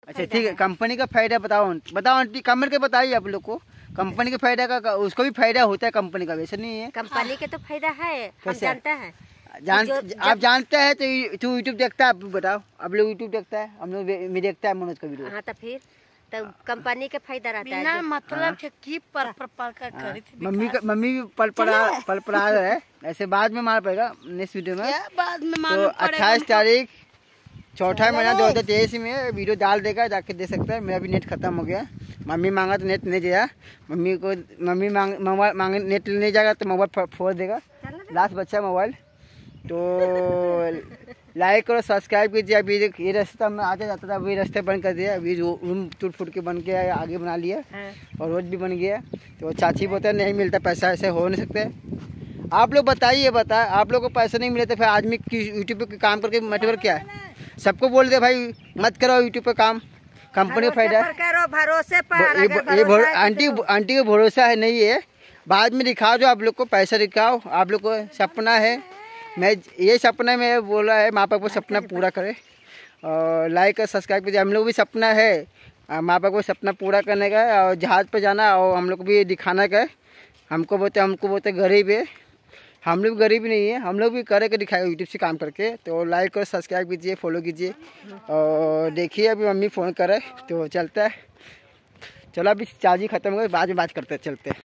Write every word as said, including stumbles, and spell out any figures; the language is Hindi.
अच्छा ठीक है, कंपनी का फायदा बताओ बताओ आंटी, कमेंट के बताइए आप लोग को। कंपनी के फायदा का, उसको भी फायदा होता है कंपनी का, वैसे नहीं है? कंपनी के तो फायदा है, हम जानते हैं। जान आप जानते हैं तो तू यूट्यूब देखता है, आप बताओ। आप लोग यूट्यूब देखता है, हम लोग भी देखता है मनोज का वीडियो। हाँ तो फिर तो कंपनी के फायदा रहता है मतलब की पर पर पर का करी थी। मम्मी का मम्मी भी पल पड़ा पल पड़ा है, ऐसे बाद में मार पड़ेगा नेक्स्ट वीडियो में। बाद में तो अट्ठाईस तारीख चौथा महीना दो हजार तेईस में वीडियो डाल देगा, जाके दे सकता है। मेरा भी नेट खत्म हो गया, मम्मी मांगा तो नेट नहीं दिया। मम्मी को मम्मी मांग मोबाइल मांगे नेट नहीं जाएगा तो मोबाइल फोड़ देगा। लास्ट बच्चा मोबाइल। तो लाइक और सब्सक्राइब कीजिए। अभी ये रास्ता में आते जाता था, अभी रास्ते बंद कर दिया। अभी रूम टूट फूट के बन गया, आगे बना लिया और रोड भी बन गया। तो चाची बोलते नहीं मिलता पैसा, ऐसे हो नहीं सकते। आप लोग बताइए, बता आप लोग को पैसा नहीं मिले तो फिर आदमी की यूट्यूब पे काम करके मतलब क्या है? सबको बोल दे भाई मत करो यूट्यूब पे काम, कंपनी का फायदा करो, भरोसे पर। ये आंटी आंटी को भरोसा है नहीं है, बाद में दिखाओ जो आप लोग को पैसा दिखाओ। आप लोग को सपना है, मैं ये सपना में बोला है माँ बाप को सपना पूरा करे और लाइक और सब्सक्राइब कीजिए। हम लोग भी सपना है माँ बाप को सपना पूरा करने का और जहाज़ पे जाना, और हम लोग को भी दिखाना का। हमको बोलते हमको बोलते गरीब है, हम लोग गरीब नहीं है, हम लोग भी करे के दिखाए यूट्यूब से काम करके। तो लाइक और सब्सक्राइब कीजिए, फॉलो कीजिए। और देखिए अभी मम्मी फ़ोन करे तो चलता है। चलो अभी चार्जिंग ख़त्म हो गई, बाद में बात करते चलते हैं।